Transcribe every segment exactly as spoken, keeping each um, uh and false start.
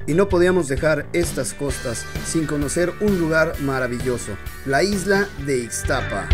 Y no podíamos dejar estas costas sin conocer un lugar maravilloso, la isla de Ixtapa.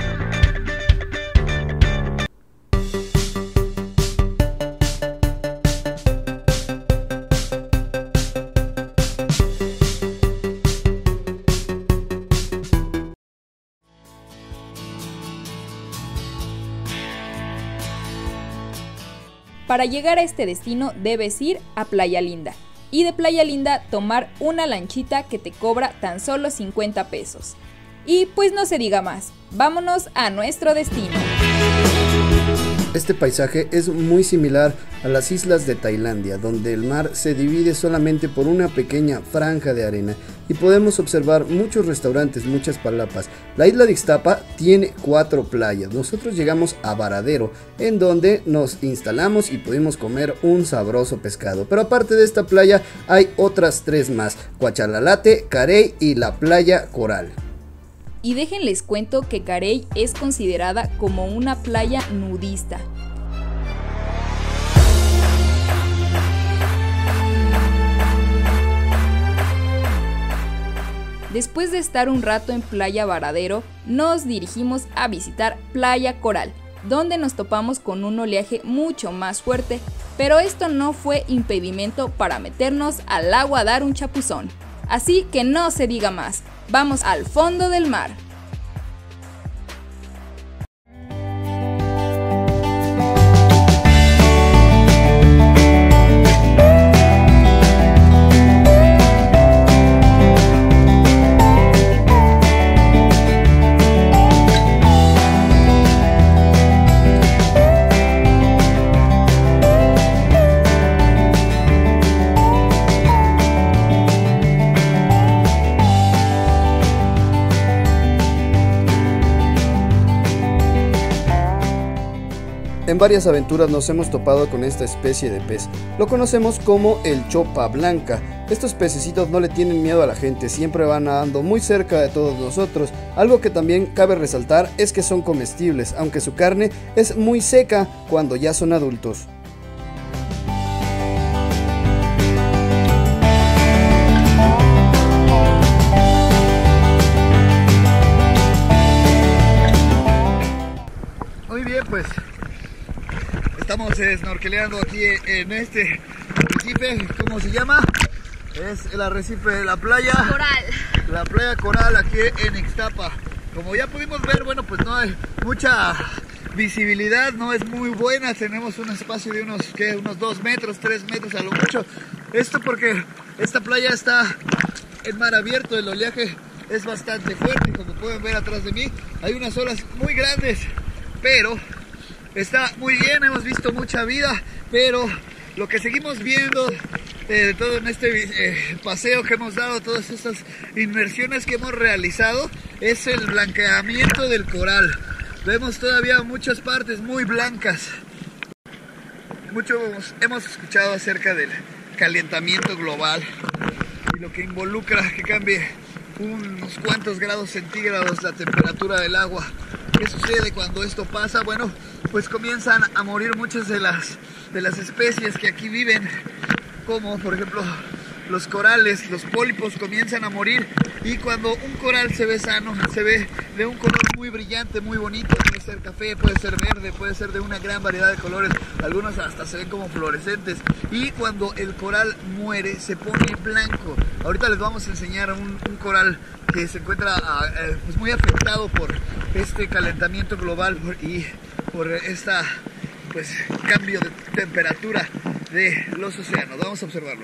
Para llegar a este destino debes ir a Playa Linda y de Playa Linda tomar una lanchita que te cobra tan solo cincuenta pesos. Y pues no se diga más, vámonos a nuestro destino. Este paisaje es muy similar a las islas de Tailandia, donde el mar se divide solamente por una pequeña franja de arena y podemos observar muchos restaurantes, muchas palapas. La isla de Ixtapa tiene cuatro playas. Nosotros llegamos a Varadero, en donde nos instalamos y pudimos comer un sabroso pescado. Pero aparte de esta playa hay otras tres más: Cuachalalate, Carey y la playa Coral. Y déjenles cuento que Carey es considerada como una playa nudista. Después de estar un rato en Playa Varadero, nos dirigimos a visitar Playa Coral, donde nos topamos con un oleaje mucho más fuerte, pero esto no fue impedimento para meternos al agua a dar un chapuzón. Así que no se diga más, vamos al fondo del mar. En varias aventuras nos hemos topado con esta especie de pez. Lo conocemos como el chopa blanca. Estos pececitos no le tienen miedo a la gente, siempre van nadando muy cerca de todos nosotros. Algo que también cabe resaltar es que son comestibles, aunque su carne es muy seca cuando ya son adultos. Muy bien, pues estamos snorkeleando aquí en este arrecife. ¿Cómo se llama? Es el arrecife de la playa Coral. La playa Coral, aquí en Ixtapa. Como ya pudimos ver, bueno, pues no hay mucha visibilidad, no es muy buena. Tenemos un espacio de unos, ¿qué? Unos dos metros, tres metros a lo mucho. Esto porque esta playa está en mar abierto, el oleaje es bastante fuerte. Como pueden ver atrás de mí, hay unas olas muy grandes, pero está muy bien, hemos visto mucha vida, pero lo que seguimmo viendo eh, todo en este eh, paseo que hemos dado, todas estas inmersiones que hemos realizado, es el blanqueamiento del coral. Vemos todavía muchas partes muy blancas. Mucho hemos, hemos escuchado acerca del calentamiento global y lo que involucra que cambie unos cuantos grados centígrados la temperatura del agua. ¿Qué sucede cuando esto pasa? Bueno, pues comienzan a morir muchas de las, de las especies que aquí viven, como por ejemplo los corales, los pólipos comienzan a morir, y cuando un coral se ve sano, se ve de un color muy brillante, muy bonito, puede ser café, puede ser verde, puede ser de una gran variedad de colores, algunos hasta se ven como fluorescentes, y cuando el coral muere se pone blanco. Ahorita les vamos a enseñar un, un coral que se encuentra eh, pues muy afectado por este calentamiento global y por esta pues cambio de temperatura de los océanos. Vamos a observarlo.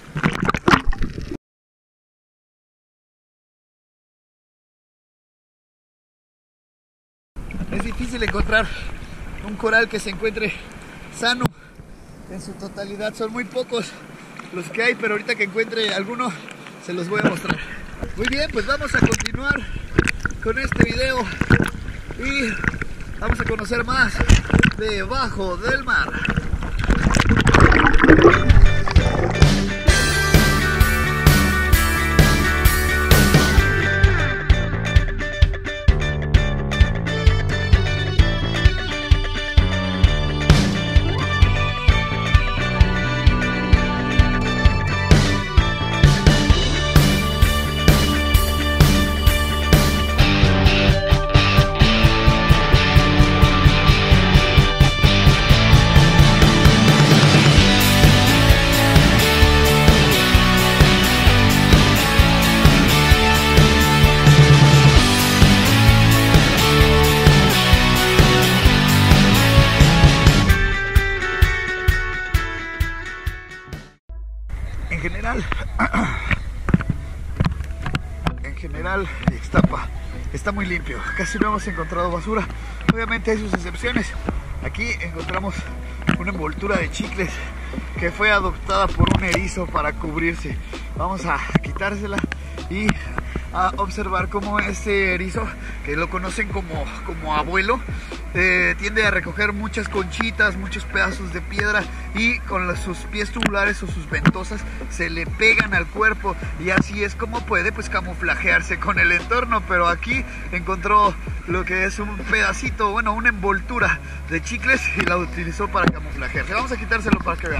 Es difícil encontrar un coral que se encuentre sano en su totalidad, son muy pocos los que hay, pero ahorita que encuentre alguno se los voy a mostrar. Muy bien, pues vamos a continuar con este video y vamos a conocer más debajo del mar. en general, en general, Ixtapa está muy limpio, casi no hemos encontrado basura. Obviamente hay sus excepciones. Aquí encontramos una envoltura de chicles que fue adoptada por un erizo para cubrirse. Vamos a quitársela y a observar cómo este erizo, que lo conocen como, como abuelo, eh, tiende a recoger muchas conchitas, muchos pedazos de piedra, y con los, sus pies tubulares o sus ventosas se le pegan al cuerpo, y así es como puede pues camuflajearse con el entorno. Pero aquí encontró lo que es un pedacito, bueno, una envoltura de chicles, y la utilizó para camuflajearse. Vamos a quitárselo para que vean.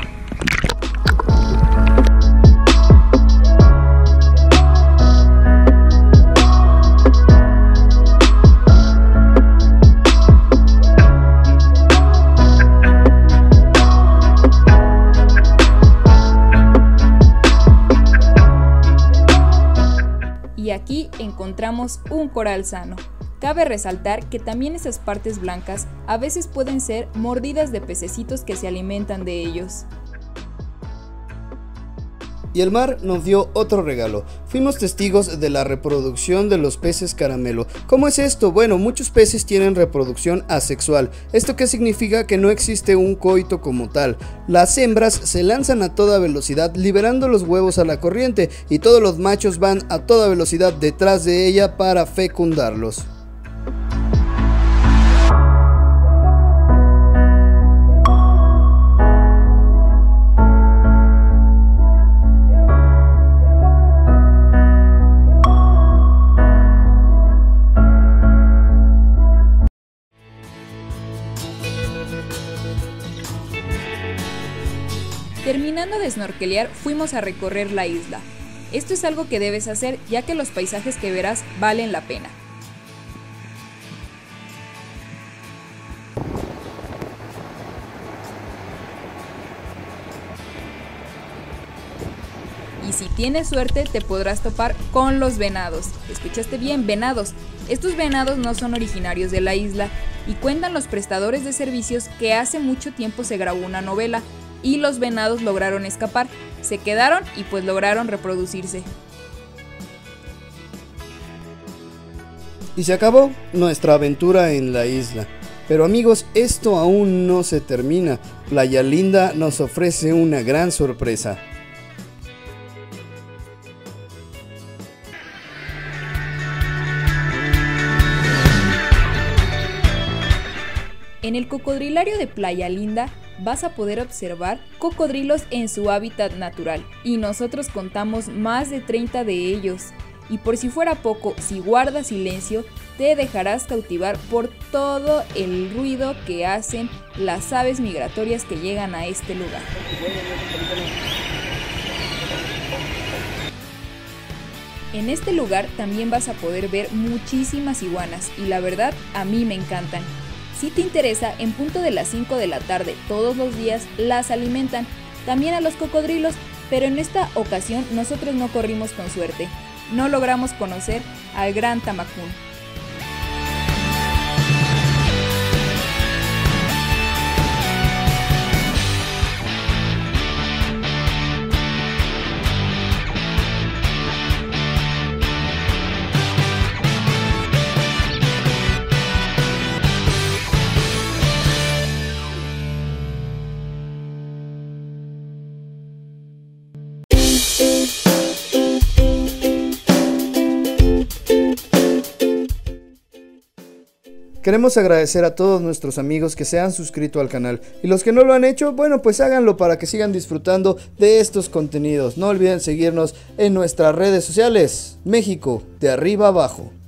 Y aquí encontramos un coral sano. Cabe resaltar que también esas partes blancas a veces pueden ser mordidas de pececitos que se alimentan de ellos. Y el mar nos dio otro regalo. Fuimos testigos de la reproducción de los peces caramelo. ¿Cómo es esto? Bueno, muchos peces tienen reproducción asexual. ¿Esto qué significa? Que no existe un coito como tal. Las hembras se lanzan a toda velocidad liberando los huevos a la corriente, y todos los machos van a toda velocidad detrás de ella para fecundarlos. Terminando de snorkelear, fuimos a recorrer la isla. Esto es algo que debes hacer, ya que los paisajes que verás valen la pena. Y si tienes suerte, te podrás topar con los venados. ¿Escuchaste bien? Venados. Estos venados no son originarios de la isla, y cuentan los prestadores de servicios que hace mucho tiempo se grabó una novela, y los venados lograron escapar, se quedaron y pues lograron reproducirse. Y se acabó nuestra aventura en la isla. Pero amigos, esto aún no se termina. Playa Linda nos ofrece una gran sorpresa. En el cocodrilario de Playa Linda vas a poder observar cocodrilos en su hábitat natural, y nosotros contamos más de treinta de ellos. Y por si fuera poco, si guardas silencio, te dejarás cautivar por todo el ruido que hacen las aves migratorias que llegan a este lugar. En este lugar también vas a poder ver muchísimas iguanas, y la verdad a mí me encantan. Si te interesa, en punto de las cinco de la tarde todos los días las alimentan, también a los cocodrilos, pero en esta ocasión nosotros no corrimos con suerte, no logramos conocer al gran Tamacún. Queremos agradecer a todos nuestros amigos que se han suscrito al canal, y los que no lo han hecho, bueno, pues háganlo para que sigan disfrutando de estos contenidos. No olviden seguirnos en nuestras redes sociales. México de arriba abajo.